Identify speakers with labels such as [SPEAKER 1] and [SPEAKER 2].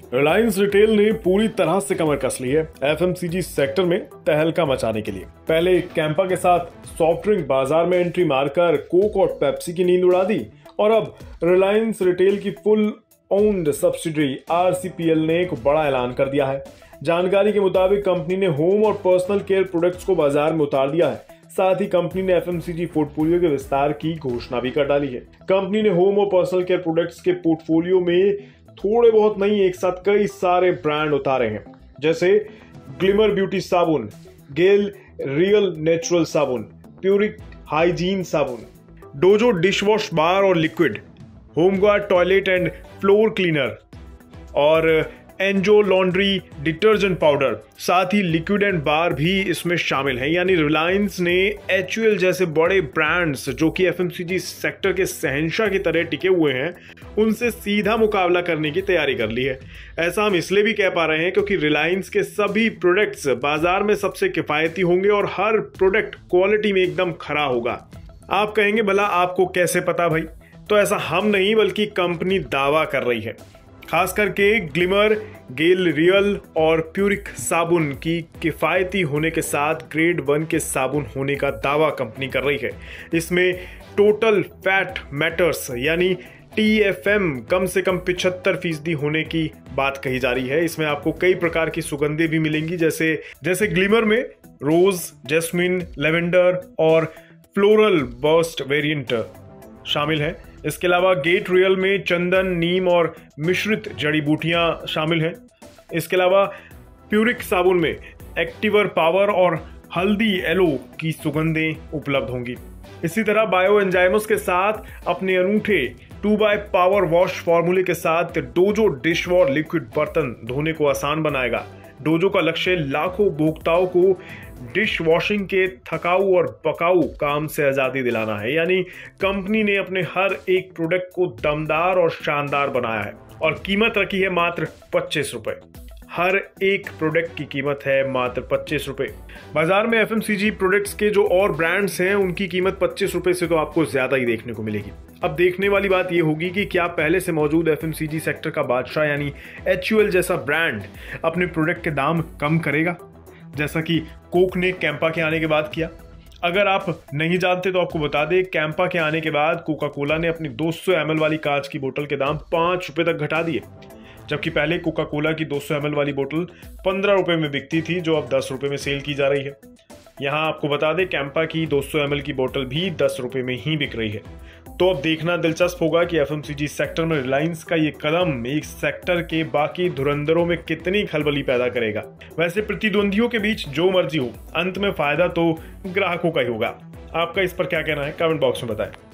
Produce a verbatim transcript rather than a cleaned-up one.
[SPEAKER 1] Reliance retail ने पूरी तरह से कमर कस ली है एफएमसीजी सेक्टर में तहलका मचाने के लिए। पहले कैंपा के साथ सॉफ्ट ड्रिंक बाजार में एंट्री मारकर कोक और पेप्सी की नींद उड़ा दी और अब रिलायंस रिटेल की फुल ओन्ड सब्सिडरी आरसीपीएल ने एक बड़ा ऐलान कर दिया है। जानकारी के मुताबिक कंपनी ने होम और पर्सनल केयर प्रोडक्ट्स को बाजार में उतार दिया है। साथ ही कंपनी ने एफएमसीजी पोर्टफोलियो के विस्तार की घोषणा भी कर डाली है। कंपनी ने होम और पर्सनल केयर प्रोडक्ट्स के पोर्टफोलियो में थोड़े बहुत नहीं, एक साथ कई सारे ब्रांड उतारे हैं, जैसे ग्लिमर ब्यूटी साबुन, गेल रियल नेचुरल साबुन, प्यूरिक हाइजीन साबुन, डोजो डिशवॉश बार और liquid, home guard toilet and floor cleaner और एंजो लॉन्ड्री डिटर्जेंट पाउडर। साथ ही लिक्विड एंड बार भी इसमें शामिल है। यानी रिलायंस ने एचयूएल जैसे बड़े ब्रांड्स जो कि एफएमसीजी सेक्टर के शहंशाह की तरह टिके हुए हैं, उनसे सीधा मुकाबला करने की तैयारी कर ली है। ऐसा हम इसलिए भी कह पा रहे हैं क्योंकि रिलायंस के सभी प्रोडक्ट्स बाजार में सबसे किफायती होंगे और हर प्रोडक्ट क्वालिटी में एकदम खरा होगा। आप कहेंगे भला आपको कैसे पता भाई? तो ऐसा हम नहीं बल्कि कंपनी दावा कर रही है। खास करके ग्लिमर, गेल रियल और प्यूरिक साबुन की किफायती होने के साथ ग्रेड वन के साबुन होने का दावा कंपनी कर रही है। इसमें टोटल फैट मैटर्स यानी टीएफएम कम से कम पिछहत्तर फीसदी होने की बात कही जा रही है। इसमें आपको कई प्रकार की सुगंधें भी मिलेंगी, जैसे जैसे ग्लिमर में रोज, जैस्मिन, लेवेंडर और फ्लोरल बर्स्ट वेरिएंट शामिल है। इसके अलावा गेट रियल में चंदन, नीम और मिश्रित जड़ी बूटियां शामिल हैं। इसके अलावा प्यूरिक साबुन में एक्टिवर पावर और हल्दी एलो की सुगंधें उपलब्ध होंगी। इसी तरह बायो एंजाइमोस के साथ अपने अनूठे टू बाय पावर वॉश फॉर्मूले के साथ डोजो डिशवॉश लिक्विड बर्तन धोने को आसान बनाएगा। डोजो का लक्ष्य लाखों उपभोक्ताओं को डिश वॉशिंग के थकाऊ और पकाऊ काम से आजादी दिलाना है। यानी कंपनी ने अपने हर एक प्रोडक्ट को दमदार और शानदार बनाया है और कीमत रखी है मात्र पच्चीस रुपए। हर एक प्रोडक्ट की कीमत है मात्र पच्चीस रुपए। बाजार में एफएमसीजी प्रोडक्ट्स के जो और ब्रांड्स हैं उनकी कीमत पच्चीस रुपए से तो आपको ज्यादा ही देखने को मिलेगी। अब देखने वाली बात यह होगी कि क्या पहले से मौजूद एफएमसीजी सेक्टर का बादशाह यानी एचयूएल जैसा ब्रांड अपने प्रोडक्ट के दाम कम करेगा, जैसा कि कोक ने कैंपा के आने के बाद किया। अगर आप नहीं जानते तो आपको बता दें, कैंपा के आने के बाद कोका कोला ने अपनी दो सौ एम एल वाली कांच की बोतल के दाम पांच रुपए तक घटा दिए, जबकि पहले कोका कोला की दो सौ एम एल वाली बोतल पंद्रह रुपए में बिकती थी, जो अब दस रुपए में सेल की जा रही है। यहाँ आपको बता दें, कैंपा की दो सौ एम एल की बोतल भी दस रुपए में ही बिक रही है। तो अब देखना दिलचस्प होगा कि एफएमसीजी सेक्टर में रिलायंस का ये कदम एक सेक्टर के बाकी धुरंधरों में कितनी खलबली पैदा करेगा। वैसे प्रतिद्वंदियों के बीच जो मर्जी हो, अंत में फायदा तो ग्राहकों का ही होगा। आपका इस पर क्या कहना है? कमेंट बॉक्स में बताएं।